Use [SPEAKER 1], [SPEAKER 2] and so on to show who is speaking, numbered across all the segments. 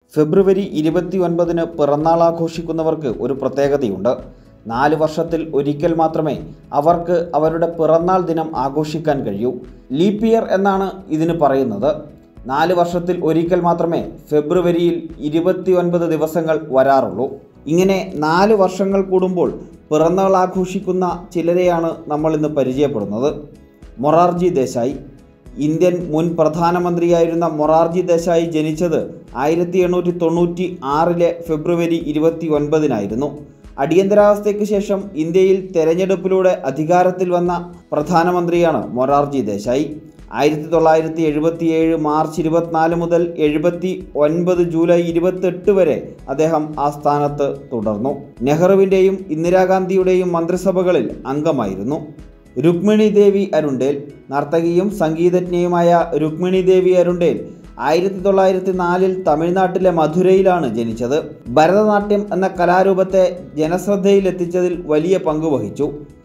[SPEAKER 1] ഫെബ്രുവരി 29-ന് പിറന്നാൾ ആഘോഷിക്കുന്നവർക്ക് ഒരു പ്രത്യേകതയുണ്ട്. 4 വർഷത്തിൽ ഒരിക്കൽ മാത്രമേ അവർക്ക് അവരുടെ പിറന്നാൾ ദിനം ആഘോഷിക്കാൻ കഴിയൂ. ലീപ്പ് ഇയർ എന്നാണ് ഇതിന് പറയുന്നത്. 4 വർഷത്തിൽ ഒരിക്കൽ മാത്രമേ ഫെബ്രുവരിയിൽ 29 ദിവസങ്ങൾ വരാറുള്ളൂ. ഇങ്ങനെ 4 വർഷങ്ങൾ കൂടുമ്പോൾ പിറന്നാൾ ആഘോഷിക്കുന്ന ചിലരെയാണ് നമ്മൾ ഇന്ന് പരിചയപ്പെടുന്നത്. മൊറാർജി ദേശായി. ഇന്ത്യൻ മുൻ പ്രധാനമന്ത്രിയായിരുന്ന മൊറാർജി ദേശായി ജനിച്ചത് 1896 ഫെബ്രുവരി 29-നായിരുന്നു. അടിയന്തരാവസ്ഥയ്ക്ക് ശേഷം ഇന്ത്യയിൽ തെരഞ്ഞെടുപ്പിലൂടെ അധികാരത്തിൽ വന്ന പ്രധാനമന്ത്രിയാണ് മൊറാർജി ദേശായി. 1977 മാർച്ച് 24 മുതൽ 79 ജൂലൈ 28 വരെ അദ്ദേഹം ആ സ്ഥാനത്ത് തുടർന്നു. നെഹ്റുവിൻ്റെയും ഇന്ദിരാഗാന്ധിയുടെയും മന്ത്രിസഭകളിൽ അംഗമായിരുന്നു. രുക്മിണി ദേവി അരുണ്ടേൽ. നർത്തകിയും സംഗീതജ്ഞയുമായ രുക്മിണി ദേവി അരുണ്ടേൽ 1904 തമിഴ്നാട്ടിലെ മധുരയിലാണ് ജനിച്ചത്. ഭരതനാട്യം എന്ന കലാരൂപത്തെ ജനശ്രദ്ധയിലെത്തിച്ചതിൽ വലിയ പങ്കുവഹിച്ചു.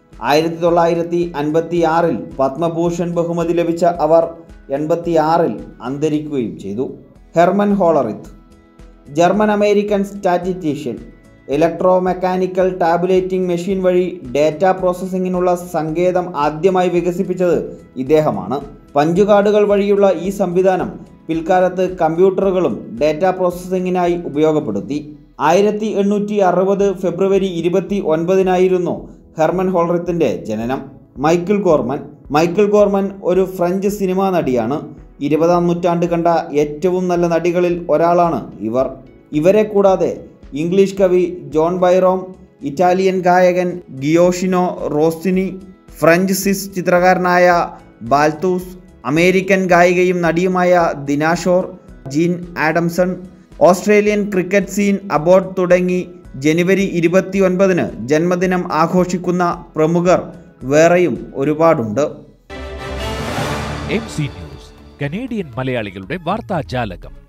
[SPEAKER 1] 1956 പത്മഭൂഷൺ ബഹുമതി ലഭിച്ച അവർ 86 അന്തരിക്കുകയും ചെയ്തു. Herman Hollerith. German American statistician. Electro mechanical tabulating machine വഴി ഡേറ്റ പ്രോസസ്സിങ്ങിനുള്ള സങ്കേതം ആദ്യമായി വികസിപ്പിച്ചത് ഇദ്ദേഹമാണ്. പഞ്ചുകാർഡുകൾ വഴിയുള്ള ഈ സംവിധാനം പിൽക്കാലത്ത് കമ്പ്യൂട്ടറുകളും ഡേറ്റ പ്രോസസ്സിങ്ങിനായി ഉപയോഗപ്പെടുത്തി. 1860 ഫെബ്രുവരി 29-നായിരുന്നു ഹെർമൻ ഹോളറിത്തിൻ്റെ ജനനം. Michael Corman. മൈക്കിൾ കോർമൻ ഒരു ഫ്രഞ്ച് സിനിമാ നടിയാണ്. 20-ാം നൂറ്റാണ്ട് കണ്ട ഏറ്റവും നല്ല നടികളിൽ ഒരാളാണ് ഇവർ. ഇവരെ കൂടാതെ ഇംഗ്ലീഷ് കവി ജോൺ ബൈറോം, ഇറ്റാലിയൻ ഗായകൻ ഗിയോഷിനോ റോസ്സിനി, ഫ്രഞ്ച് സിസ് ചിത്രകാരനായ ബാൽത്തൂസ്, അമേരിക്കൻ ഗായികയും നടിയുമായ Dinah Shore, Jean Adamson, Australian cricket Sean Abbott തുടങ്ങി ജനുവരി 29-ന് ജന്മദിനം ആഘോഷിക്കുന്ന പ്രമുഖർ വേറെയും ഒരുപാടുണ്ട്.
[SPEAKER 2] MC ന്യൂസ്, കനേഡിയൻ മലയാളികളുടെ വാർത്താജാലകം.